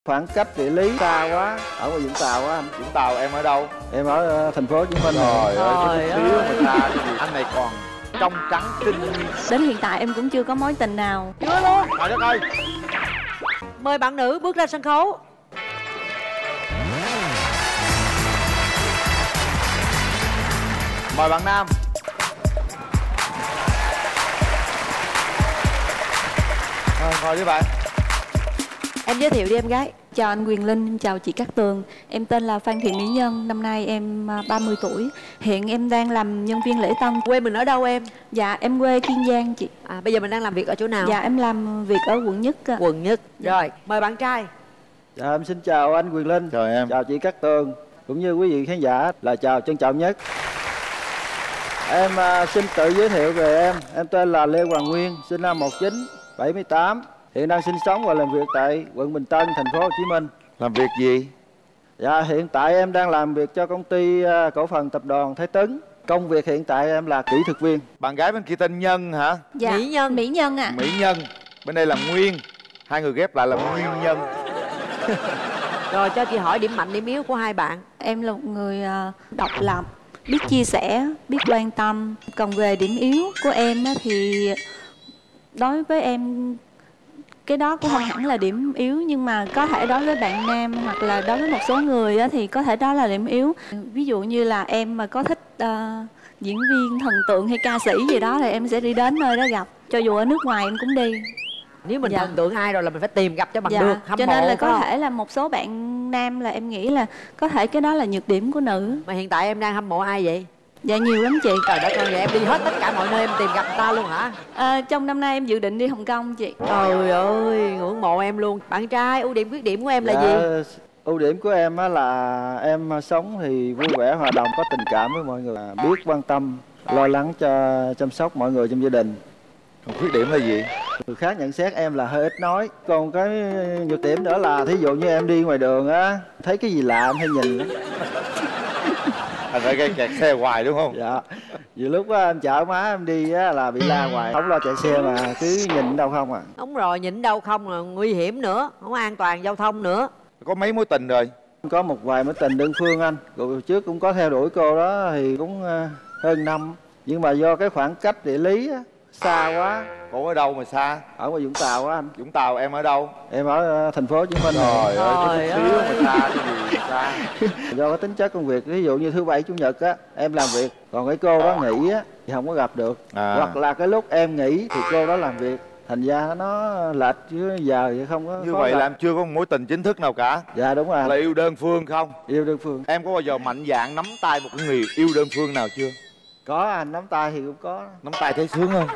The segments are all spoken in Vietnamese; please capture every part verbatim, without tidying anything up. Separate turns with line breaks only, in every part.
Khoảng cách địa lý xa quá, ở ngoài Vũng Tàu á anh.
Vũng Tàu em ở đâu?
Em ở uh, thành phố Hồ Chí Minh.
Trời ơi, cái xíu mà xa cái gì. Anh này còn trong trắng tinh.
Đến hiện tại em cũng chưa có mối tình nào.
Chưa luôn.
Trời đất ơi.
Mời bạn nữ bước ra sân khấu.
Mời bạn nam. À, ngồi đi bạn.
Em giới thiệu đi em gái.
Chào anh Quyền Linh, em chào chị Cát Tường. Em tên là Phan Thị Mỹ Nhân, năm nay em ba mươi tuổi. Hiện em đang làm nhân viên lễ tân.
Quê mình ở đâu em?
Dạ em quê Kiên Giang chị.
À, bây giờ mình đang làm việc ở chỗ nào?
Dạ em làm việc ở quận Nhất.
Quận Nhất. Rồi, mời bạn trai.
Dạ em xin chào anh Quyền Linh.
Chào em.
Chào chị Cát Tường, cũng như quý vị khán giả là chào trân trọng nhất. Em uh, xin tự giới thiệu về em. Em tên là Lê Hoàng Nguyên, sinh năm một nghìn chín trăm bảy mươi tám. Hiện đang sinh sống và làm việc tại quận Bình Tân, thành phố Hồ Chí Minh.
Làm việc gì?
Dạ hiện tại em đang làm việc cho công ty uh, cổ phần tập đoàn Thái Tấn. Công việc hiện tại em là kỹ thuật viên.
Bạn gái bên kia tên Nhân hả?
Dạ
Mỹ Nhân.
Mỹ Nhân ạ. À.
Mỹ Nhân. Bên đây là Nguyên. Hai người ghép lại là Nguyên Nhân.
Rồi cho chị hỏi điểm mạnh điểm yếu của hai bạn.
Em là một người uh, độc lập, biết chia sẻ, biết quan tâm. Còn về điểm yếu của em á, thì đối với em cái đó cũng không hẳn là điểm yếu, nhưng mà có thể đối với bạn nam hoặc là đối với một số người á, thì có thể đó là điểm yếu. Ví dụ như là em mà có thích uh, diễn viên thần tượng hay ca sĩ gì đó thì em sẽ đi đến nơi đó gặp, cho dù ở nước ngoài em cũng đi.
Nếu mình
Dạ.
thần tượng ai rồi là mình phải tìm gặp cho bằng
Dạ.
được, hâm
cho
mộ,
nên là
phải
có
không?
thể là một số bạn nam là em nghĩ là có thể cái đó là nhược điểm của nữ.
Mà hiện tại em đang hâm mộ ai vậy?
Dạ nhiều lắm chị.
Trời đất ơi, vậy em đi hết tất cả mọi nơi em tìm gặp người ta luôn hả?
À, trong năm nay em dự định đi Hồng Kông chị.
Trời ơi, ngưỡng mộ em luôn. Bạn trai, ưu điểm khuyết điểm của em là
Dạ,
gì?
ưu điểm của em á là em sống thì vui vẻ, hòa đồng, có tình cảm với mọi người, biết quan tâm, lo lắng cho chăm sóc mọi người trong gia đình.
Còn khuyết điểm là gì?
Người khác nhận xét em là hơi ít nói. Còn cái nhược điểm nữa là thí dụ như em đi ngoài đường á, thấy cái gì lạ em hay nhìn lắm.
Thành ra gây kẹt xe hoài đúng không?
Dạ. Nhiều lúc á, em chở má em đi á, là bị la hoài, không lo chạy xe mà cứ nhìn đâu không à.
Đúng rồi, nhịn đâu không là nguy hiểm nữa, không an toàn giao thông nữa.
Có mấy mối tình rồi?
Có một vài mối tình đơn phương anh. Rồi trước cũng có theo đuổi cô đó thì cũng uh, hơn năm. Nhưng mà do cái khoảng cách địa lý á, xa quá.
Cô ở đâu mà xa?
Ở ngoài Vũng Tàu á anh.
Vũng Tàu em ở đâu?
Em ở uh, thành phố Hồ Chí Minh.
Trời ơi, cái xíu
ơi.
mà xa cái gì xa.
Do cái tính chất công việc, ví dụ như thứ bảy chủ nhật á em làm việc, còn cái cô đó nghỉ á thì không có gặp được.
À.
Hoặc là cái lúc em nghỉ thì cô đó làm việc, thành ra nó lệch chứ giờ thì không có.
Như
có
vậy
gặp.
là em chưa có một mối tình chính thức nào cả?
Dạ đúng rồi.
Là yêu đơn phương không?
Yêu đơn phương.
Em có bao giờ mạnh dạn nắm tay một cái người yêu đơn phương nào chưa?
Có anh, nắm tay thì cũng có.
Nắm tay thấy sướng không?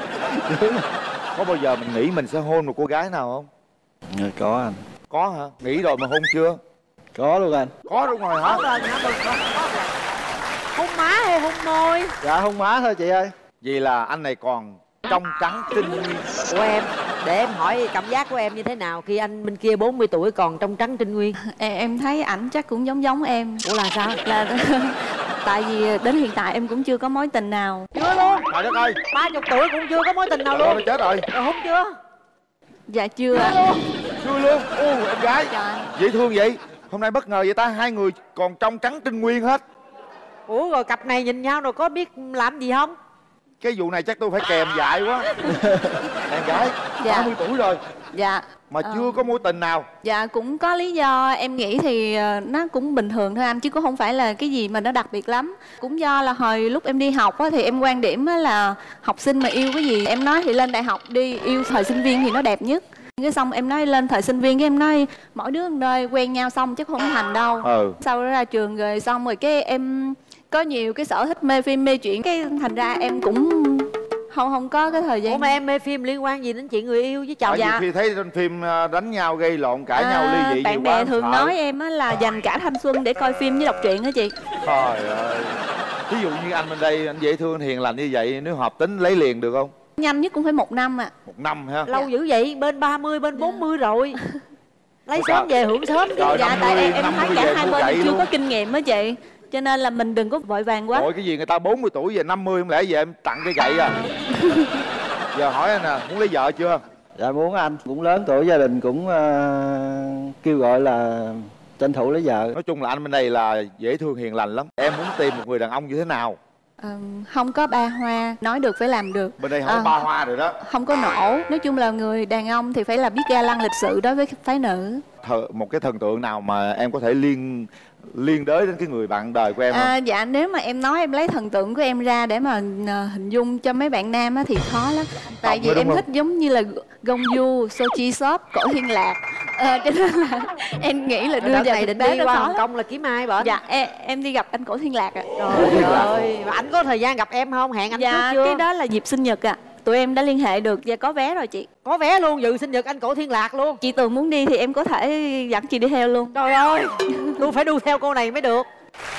Có bao giờ mình nghĩ mình sẽ hôn một cô gái nào không?
Dạ, có anh.
Có hả? Nghĩ rồi mà hôn chưa?
Có luôn anh.
Có đúng rồi hả?
Có rồi hả? Mừng có, có rồi. Hôn má hay hôn môi?
Dạ hôn má thôi chị ơi.
Vì là anh này còn trong trắng tinh nguyên.
Của em, để em hỏi cảm giác của em như thế nào khi anh bên kia bốn mươi tuổi còn trong trắng trinh nguyên?
Em, em thấy ảnh chắc cũng giống giống em.
Ủa là sao?
Là tại vì đến hiện tại em cũng chưa có mối tình nào.
Chưa luôn.
Trời đất ơi.
Ba chục tuổi cũng chưa có mối tình nào
Trời ơi,
luôn.
chết rồi.
Rồi hôn chưa?
Dạ chưa.
Chưa luôn.
Chưa luôn. Ô em gái.
Trời.
Dễ thương vậy. Hôm nay bất ngờ vậy ta, hai người còn trong trắng tinh nguyên hết.
Ủa rồi cặp này nhìn nhau rồi có biết làm gì không?
Cái vụ này chắc tôi phải kèm dại quá. Em gái
Dạ.
ba mươi tuổi rồi
Dạ.
mà
Ờ.
chưa có mối tình nào.
Dạ cũng có lý do, em nghĩ thì ờ, nó cũng bình thường thôi anh, chứ cũng không phải là cái gì mà nó đặc biệt lắm. Cũng do là hồi lúc em đi học á, thì em quan điểm á là học sinh mà yêu cái gì, em nói thì lên đại học đi, yêu thời sinh viên thì nó đẹp nhất. Cái xong em nói lên thời sinh viên, cái em nói mỗi đứa một nơi quen nhau xong chứ không thành đâu.
Ừ.
Sau đó ra trường rồi xong rồi cái em có nhiều cái sở thích mê phim mê chuyện, cái thành ra em cũng không không có cái thời gian.
Ủa mà em mê phim liên quan gì đến chuyện người yêu với chồng?
Tại
Dạ.
vì khi thấy trên phim à, đánh nhau gây lộn cãi nhau
À,
ly dị
bạn
nhiều
bè
quá
thường
sợ.
nói em á là dành cả thanh xuân để coi phim với đọc truyện á chị.
Trời ơi. Ví dụ như anh bên đây, anh dễ thương hiền lành như vậy, nếu hợp tính lấy liền được không?
Nhanh nhất cũng phải một năm ạ.
Một năm ha.
Lâu
Dạ.
dữ vậy, bên ba mươi, bên bốn mươi rồi. Lấy
Ủa
sớm về hưởng sớm chứ.
Rồi,
Dạ
năm
tại
mươi,
em, em
năm
thấy
mươi
cả
về
hai
mua
bên
gậy
chưa
luôn.
có kinh nghiệm á chị, cho nên là mình đừng có vội vàng quá.
Ôi cái gì người ta bốn mươi tuổi về năm mươi không lẽ về em tặng cây gậy à? Giờ hỏi anh nè, muốn lấy vợ chưa?
Dạ muốn anh cũng lớn tuổi, gia đình cũng uh, kêu gọi là tranh thủ lấy vợ.
Nói chung là anh bên đây là dễ thương hiền lành lắm. Em muốn tìm một người đàn ông như thế nào?
À, không có ba hoa, nói được phải làm được.
Bên đây không
à,
có ba hoa rồi đó.
Không có nổ. Nói chung là người đàn ông thì phải là biết ga lăng lịch sự đối với phái nữ.
Thờ, một cái thần tượng nào mà em có thể liên liên đới đến cái người bạn đời của em không?
À, dạ nếu mà em nói em lấy thần tượng của em ra để mà uh, hình dung cho mấy bạn nam á thì khó lắm. Tại vì em thích giống như là Gong Yu, Sochi Sop, Cổ Thiên Lạc. À, cho nên là em nghĩ là đưa
vào
này
định
đi
đi qua
khó
Hồng Kông là kiếm ai bển?
Dạ em, em đi gặp anh Cổ Thiên Lạc ạ.
Trời ơi, mà anh có thời gian gặp em không? Hẹn anh
dạ,
trước chưa?
Cái đó là dịp sinh nhật ạ. À. Tụi em đã liên hệ được và có vé rồi chị.
Có vé luôn, dự sinh nhật anh Cổ Thiên Lạc luôn.
Chị Tường muốn đi thì em có thể dẫn chị đi theo luôn.
Trời ơi, tôi phải đu theo cô này mới được.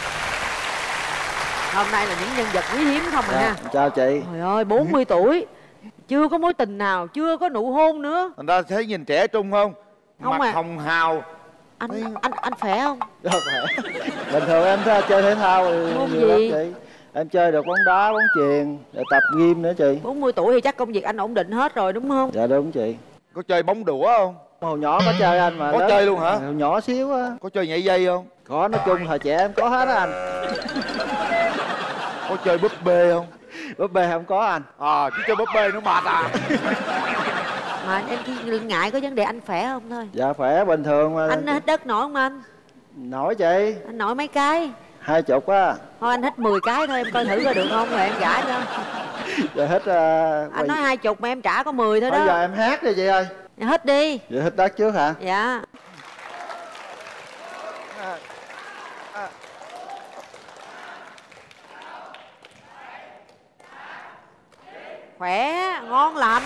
Hôm nay là những nhân vật quý hiếm không rồi
Dạ,
ha.
chào chị.
Trời ơi, bốn mươi tuổi chưa có mối tình nào, chưa có nụ hôn nữa.
Thành ra thấy nhìn trẻ trung không?
Không
Mặt
à.
hồng hào.
Anh anh anh khỏe không?
Dạ, khỏe. Bình thường em th- chơi thể thao thì
Môn
nhiều lắm
gì?
chị. Em chơi được bóng đá, bóng chuyền, rồi tập gym nữa chị.
bốn mươi tuổi thì chắc công việc anh ổn định hết rồi đúng không?
Dạ đúng chị.
Có chơi bóng đũa không?
Hồi nhỏ có chơi anh mà.
Có
lớn,
chơi luôn hả?
Hồi nhỏ xíu á.
Có chơi nhảy dây không?
Có, nói chung thời trẻ em có hết á anh.
Có chơi búp bê không?
Búp bê không có anh.
À, chứ chơi búp bê nó mệt à.
Mà em chỉ ngại có vấn đề anh khỏe không thôi.
Dạ khỏe bình thường mà.
Anh hít đất nổi không anh?
Nổi chị.
Anh nổi mấy cái?
Hai chục á.
Thôi anh hít mười cái thôi em coi thử coi được không rồi em trả cho.
Giờ hít uh,
Anh nói hai chục mà em trả có mười thôi đó.
Bây giờ em hát đi chị ơi.
Hít đi.
Giờ hít đất trước hả?
Dạ. Khỏe, ngon lành.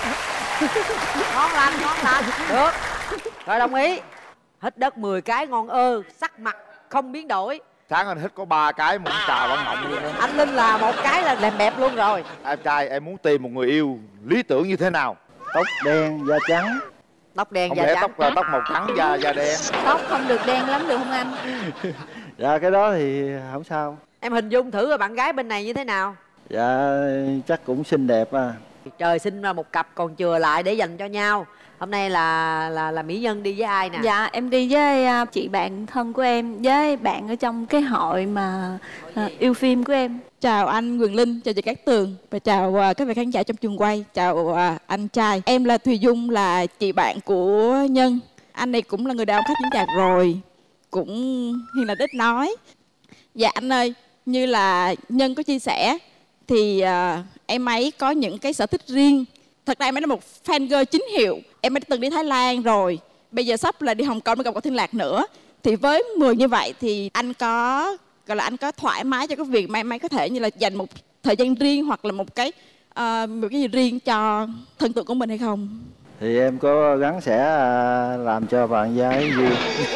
Ngon lành, ngon lành. Được. Rồi đồng ý. Hít đất mười cái ngon ơ, sắc mặt không biến đổi.
Sáng anh hít có ba cái mũi trà bắn ngọng luôn đó.
Anh Linh là một cái là làm bẹp luôn rồi.
Em trai em muốn tìm một người yêu lý tưởng như thế nào?
Tóc đen, da trắng.
Tóc đen,
Không
da
lẽ
trắng.
tóc là tóc màu trắng, da da đen.
Tóc không được đen lắm được không anh?
Dạ cái đó thì không sao.
Em hình dung thử rồi bạn gái bên này như thế nào?
Dạ chắc cũng xinh đẹp à.
Trời sinh ra một cặp còn chừa lại để dành cho nhau. Hôm nay là là là mỹ nhân đi với ai nè?
Dạ em đi với uh, chị bạn thân của em, với bạn ở trong cái hội mà uh, yêu phim của em.
Chào anh Quyền Linh, chào chị Cát Tường và chào uh, các vị khán giả trong trường quay. Chào uh, anh trai. Em là Thùy Dung, là chị bạn của Nhân. Anh này cũng là người đàn ông khách diễn đạt rồi, cũng hiền lành ít nói. Dạ anh ơi, như là Nhân có chia sẻ thì uh, em ấy có những cái sở thích riêng. Thật ra em ấy là một fan girl chính hiệu. Em ấy từng đi Thái Lan rồi, bây giờ sắp là đi Hồng Kông để gặp Cổ Thiên Lạc nữa. Thì với người như vậy thì anh có gọi là anh có thoải mái cho cái việc mà em ấy có thể như là dành một thời gian riêng hoặc là một cái uh, một cái gì riêng cho thần tượng của mình hay không?
Thì em có gắng sẽ uh, làm cho bạn gái vui.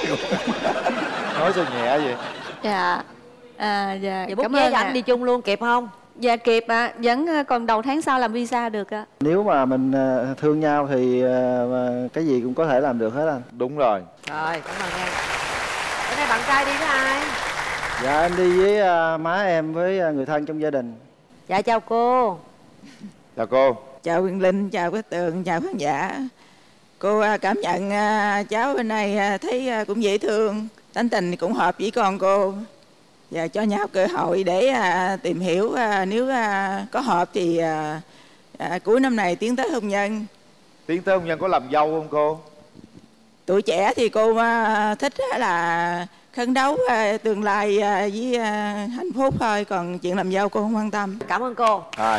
Nói sao nhẹ vậy?
Dạ. À, dạ.
Vậy bút
Cảm
vé
ơn
cho
ạ.
anh đi chung luôn kịp không?
Dạ kịp ạ, à. Vẫn còn đầu tháng sau làm visa được ạ. À.
Nếu mà mình uh, thương nhau thì uh, cái gì cũng có thể làm được hết anh.
Đúng rồi.
Rồi, cảm ơn em. Bữa nay bạn trai đi với ai?
Dạ em đi với uh, má em với uh, người thân trong gia đình.
Dạ chào cô.
Chào cô.
Chào Quyền Linh, chào Cát Tường, chào khán giả. Cô à, cảm nhận à, cháu bên này à, thấy à, cũng dễ thương, tính tình cũng hợp với con cô. Và cho nhau cơ hội để à, tìm hiểu, à, nếu à, có hợp thì à, à, cuối năm này tiến tới hôn nhân.
Tiến tới hôn nhân có làm dâu không cô?
Tuổi trẻ thì cô à, thích là phấn đấu à, tương lai à, với à, hạnh phúc thôi, còn chuyện làm dâu cô không quan tâm.
Cảm ơn cô.
Rồi.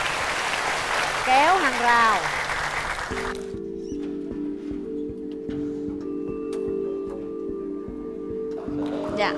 Kéo hàng rào.
Dạ.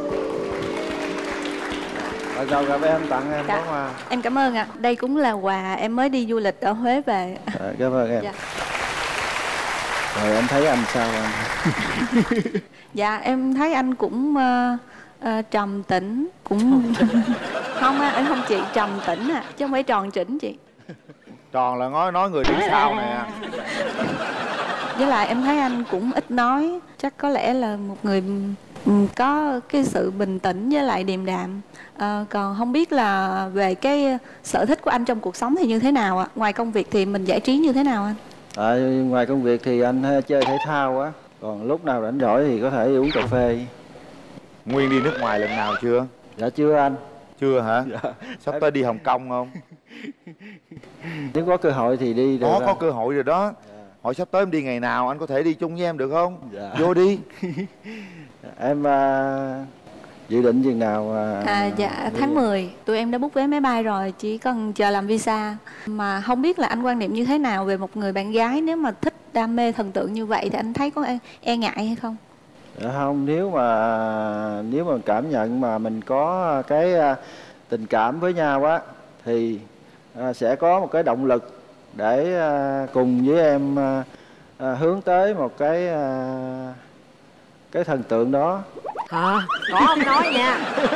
Rồi rồi gặp em tặng em
Dạ.
món hoa.
Em cảm ơn ạ. À. Đây cũng là quà em mới đi du lịch ở Huế về.
Dạ, cảm ơn em.
Dạ.
Rồi em thấy anh sao anh?
Dạ em thấy anh cũng uh, uh, trầm tĩnh, cũng không á, em không chị trầm tĩnh à, chứ không phải tròn chỉnh chị.
Tròn là nói nói người đứng sau nè.
Với lại em thấy anh cũng ít nói, chắc có lẽ là một người um, có cái sự bình tĩnh với lại điềm đạm. À, còn không biết là về cái sở thích của anh trong cuộc sống thì như thế nào ạ? À? Ngoài công việc thì mình giải trí như thế nào anh?
À, ngoài công việc thì anh chơi thể thao á, còn lúc nào rảnh rỗi thì có thể uống cà phê.
Nguyên đi nước ngoài lần nào chưa?
Dạ chưa anh.
Chưa hả?
Dạ.
Sắp tới đi Hồng Kông không?
Nếu có cơ hội thì đi được.
Có,
anh.
có cơ hội rồi đó. Hỏi sắp tới em đi ngày nào, anh có thể đi chung với em được không?
Dạ.
Vô đi.
Em à, dự định chừng nào? À,
À, dạ tháng mười tụi em đã book vé máy bay rồi, chỉ cần chờ làm visa. Mà không biết là anh quan niệm như thế nào về một người bạn gái nếu mà thích đam mê thần tượng như vậy thì anh thấy có e, e ngại hay không?
Dạ không, nếu mà nếu mà cảm nhận mà mình có cái à, tình cảm với nhau á thì à, sẽ có một cái động lực để à, cùng với em à, à, hướng tới một cái à, cái thần tượng đó.
Hả? Có không nói nha.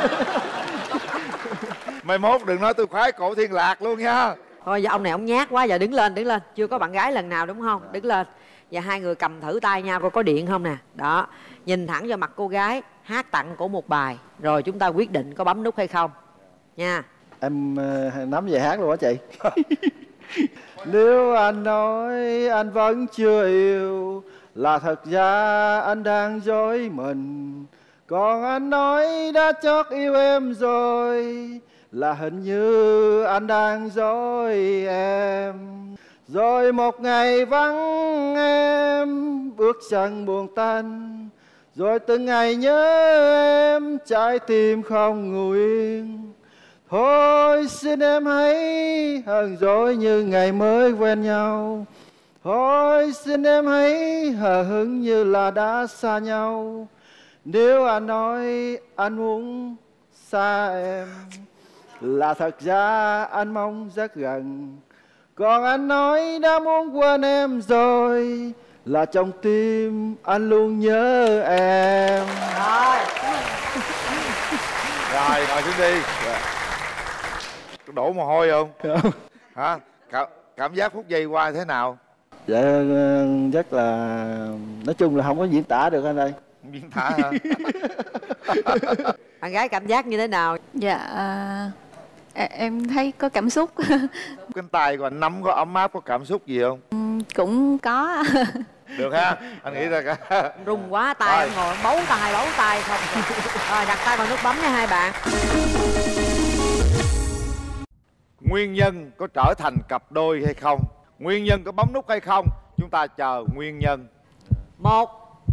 Mai mốt đừng nói tôi khoái cổ Thiên Lạc luôn nha.
Thôi giờ ông này ông nhát quá, giờ đứng lên, đứng lên. Chưa có bạn gái lần nào đúng không? Đứng lên. Và hai người cầm thử tay nhau coi có điện không nè. Đó. Nhìn thẳng vào mặt cô gái, hát tặng cổ một bài. Rồi chúng ta quyết định có bấm nút hay không. Nha.
Em uh, nắm về hát luôn á chị. Nếu anh nói anh vẫn chưa yêu là thật ra anh đang dối mình. Còn anh nói đã chót yêu em rồi là hình như anh đang dối em. Rồi một ngày vắng em bước chân buồn tanh. Rồi từng ngày nhớ em trái tim không ngủ yên. Thôi xin em hãy hờn dỗi như ngày mới quen nhau. Thôi xin em hãy hờ hững như là đã xa nhau. Nếu anh nói anh muốn xa em là thật ra anh mong rất gần. Còn anh nói đã muốn quên em rồi là trong tim anh luôn nhớ em.
Rồi.
Rồi, ngồi xuống đi. Đổ mồ hôi không?
Không.
Hả? Cảm, cảm giác phút giây qua thế nào?
Dạ rất là, nói chung là không có diễn tả được anh ơi.
Biến thả hả?
Bạn gái cảm giác như thế nào?
Dạ à, em thấy có cảm xúc.
Cái tay của anh nắm có ấm áp, có cảm xúc gì không?
Cũng có.
Được ha, anh nghĩ ra cả.
Rung quá tay,
Rồi.
em ngồi bấu tay, bấu tay không. Rồi đặt tay vào nút bấm nha hai bạn.
Nguyên nhân có trở thành cặp đôi hay không? Nguyên nhân có bấm nút hay không? Chúng ta chờ nguyên nhân.
Một,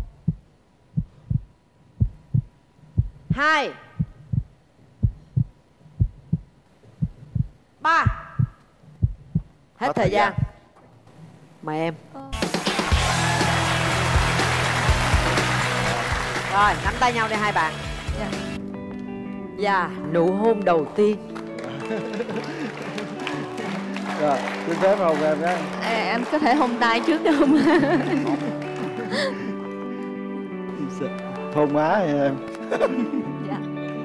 hai, ba. Hết,
Hết
thời
thời
gian.
gian.
Mời em. Rồi, nắm tay nhau đi hai bạn.
Dạ.
Và nụ hôn đầu tiên.
Rồi, xin phép hôn em đó.
À, anh có thể hôn tay trước được không?
Hôn má em.
Dạ.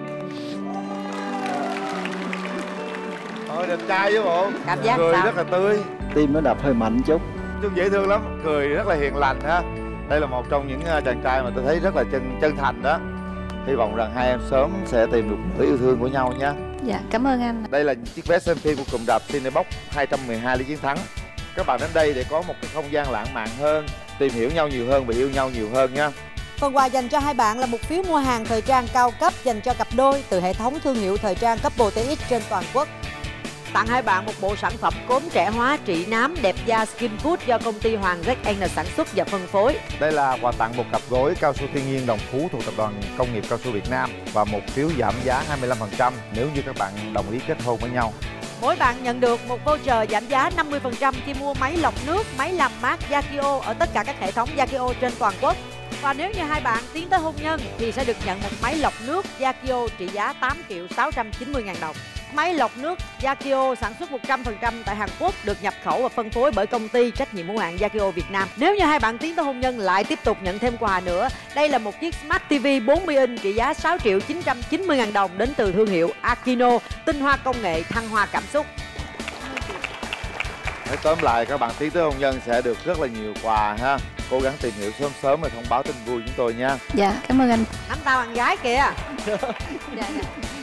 Thôi đẹp trai chứ bộ.
Cảm giác
Cười
sao?
rất là tươi.
Tim nó đập hơi mạnh chút.
Trông dễ thương lắm, cười rất là hiền lành ha. Đây là một trong những uh, chàng trai mà tôi thấy rất là chân chân thành đó. Hy vọng rằng hai em sớm sẽ tìm được nửa yêu thương của nhau nha.
Dạ, cảm ơn anh.
Đây là chiếc vé xem phim của cụm rạp Cinebox hai trăm mười hai Lý Chiến Thắng. Các bạn đến đây để có một cái không gian lãng mạn hơn, tìm hiểu nhau nhiều hơn và yêu nhau nhiều hơn nha.
Phần quà dành cho hai bạn là một phiếu mua hàng thời trang cao cấp dành cho cặp đôi từ hệ thống thương hiệu thời trang Couple tê ích trên toàn quốc. Tặng hai bạn một bộ sản phẩm cốm trẻ hóa trị nám đẹp da Skin Food do công ty Hoàng Rét N sản xuất và phân phối.
Đây là quà tặng một cặp gối cao su thiên nhiên Đồng Phú thuộc tập đoàn Công nghiệp Cao su Việt Nam và một phiếu giảm giá hai mươi lăm phần trăm nếu như các bạn đồng ý kết hôn với nhau.
Mỗi bạn nhận được một voucher giảm giá năm mươi phần trăm khi mua máy lọc nước, máy làm mát Yakio ở tất cả các hệ thống Yakio trên toàn quốc. Và nếu như hai bạn tiến tới hôn nhân thì sẽ được nhận một máy lọc nước Yakio trị giá tám triệu sáu trăm chín mươi ngàn đồng. Máy lọc nước Yakio sản xuất một trăm phần trăm tại Hàn Quốc, được nhập khẩu và phân phối bởi công ty trách nhiệm hữu hạn Yakio Việt Nam. Nếu như hai bạn tiến tới hôn nhân lại tiếp tục nhận thêm quà nữa. Đây là một chiếc Smart ti vi bốn mươi inch trị giá sáu triệu chín trăm chín mươi ngàn đồng đến từ thương hiệu Akino, tinh hoa công nghệ thăng hoa cảm xúc.
Nói tóm lại, các bạn tiến tới hôn nhân sẽ được rất là nhiều quà ha. Cố gắng tìm hiểu sớm sớm và thông báo tin vui chúng tôi nha.
Dạ, cảm ơn anh.
Nắm tay bạn gái kìa.
Dạ, dạ.